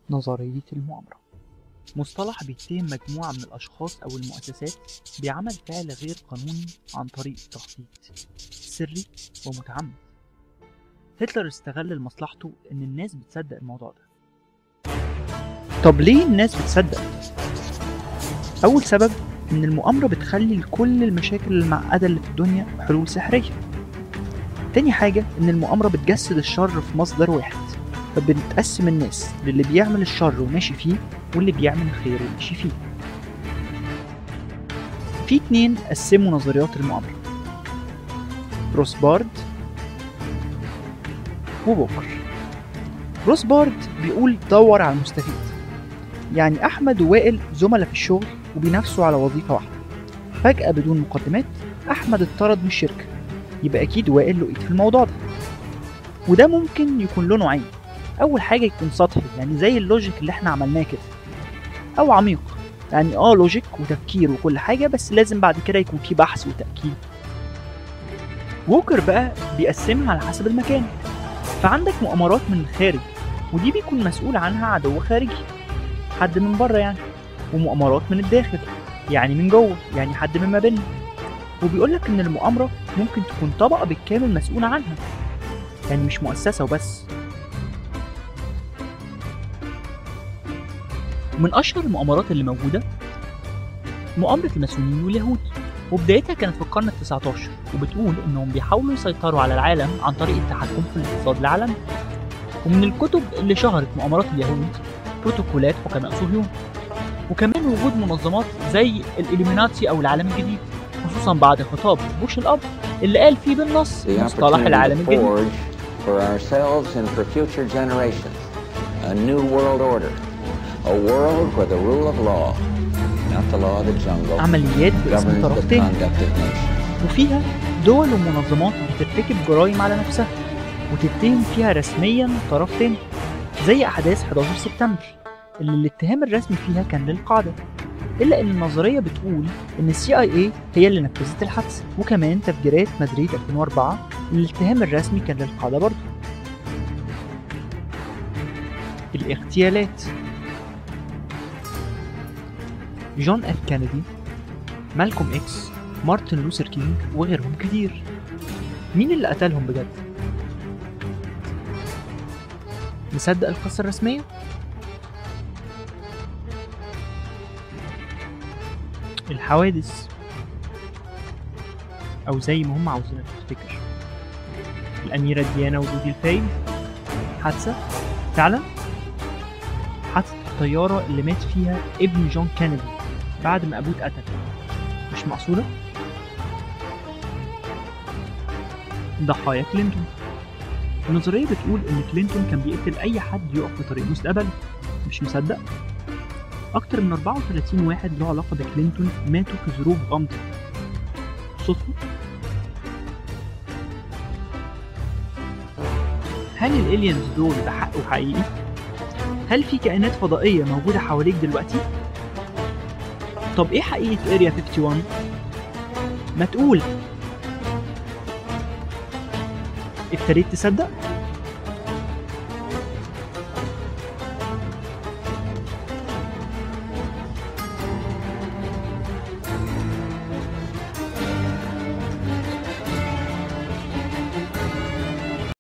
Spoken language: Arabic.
نظرية المؤامرة مصطلح بيتهم مجموعة من الأشخاص أو المؤسسات بعمل فعل غير قانوني عن طريق تخطيط سري ومتعمد. هتلر استغل لمصلحته إن الناس بتصدق الموضوع ده. طب ليه الناس بتصدق؟ أول سبب إن المؤامرة بتخلي لكل المشاكل المعقدة اللي في الدنيا حلول سحرية. تاني حاجة إن المؤامرة بتجسد الشر في مصدر واحد، فبنتقسم الناس للي بيعمل الشر وماشي فيه واللي بيعمل الخير وماشي فيه. في 2 قسموا نظريات المؤامرة، روسبارد وبوكر. روسبارد بيقول دور على المستفيد، يعني أحمد ووائل زملاء في الشغل وبينافسوا على وظيفة واحدة، فجأة بدون مقدمات أحمد اتطرد من الشركة، يبقى أكيد وائل له إيد في الموضوع ده. وده ممكن يكون له نوعين، أول حاجة يكون سطحي يعني زي اللوجيك اللي احنا عملناه كده، أو عميق يعني لوجيك وتفكير وكل حاجة، بس لازم بعد كده يكون في بحث وتأكيد. ووكر بقى بيقسمها على حسب المكان، فعندك مؤامرات من الخارج ودي بيكون مسؤول عنها عدو خارجي، حد من بره يعني، ومؤامرات من الداخل يعني من جوه، يعني حد من ما بيننا. وبيقولك إن المؤامرة ممكن تكون طبقة بالكامل مسؤولة عنها، يعني مش مؤسسة وبس. من أشهر المؤامرات اللي موجودة مؤامرة الماسونيين واليهود، وبدايتها كانت في القرن ال19، وبتقول إنهم بيحاولوا يسيطروا على العالم عن طريق التحكم في الاقتصاد العالمي. ومن الكتب اللي شهرت مؤامرات اليهود بروتوكولات حكماء صهيون، وكمان وجود منظمات زي الإليميناتي أو العالم الجديد، خصوصا بعد خطاب بوش الأب اللي قال فيه بالنص مصطلح العالم الجديد. عمليات باسم طرف تاني، وفيها دول ومنظمات بترتكب جرائم على نفسها وتتهم فيها رسميا طرف تاني، زي أحداث 11 سبتمبر اللي الاتهام الرسمي فيها كان للقاعدة، إلا إن النظرية بتقول إن CIA هي اللي نفذت الحادثة، وكمان تفجيرات مدريد 2004 اللي الاتهام الرسمي كان للقاعدة برضه. الاغتيالات، جون اف كينيدي، مالكوم اكس، مارتن لوثر كينج وغيرهم كتير. مين اللي قتلهم بجد؟ نصدق القصة الرسمية؟ الحوادث، أو زي ما هم عاوزينك تفتكر، الأميرة ديانا ودودي الفايد، حادثة فعلا، حادثة الطيارة اللي مات فيها ابن جون كينيدي بعد ما أبوه اتقتل، مش مقصودة؟ ضحايا كلينتون، النظرية بتقول إن كلينتون كان بيقتل أي حد يقف في طريق مستقبله، مش مصدق؟ أكتر من 34 واحد له علاقة بكلينتون ماتوا في ظروف غامضة، صدفة؟ هل الإلينز دول ده حق وحقيقي؟ هل في كائنات فضائية موجودة حواليك دلوقتي؟ طب إيه حقيقة إيريا 51؟ ما تقول. ابتديت تصدق؟